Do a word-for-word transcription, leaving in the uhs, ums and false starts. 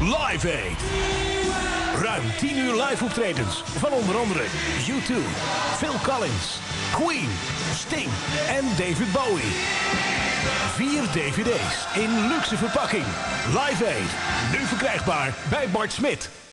Live Aid. Ruim tien uur live optredens van onder andere U twee, Phil Collins, Queen, Sting en David Bowie. Vier D V D's in luxe verpakking. Live Aid. Nu verkrijgbaar bij Bart Smit.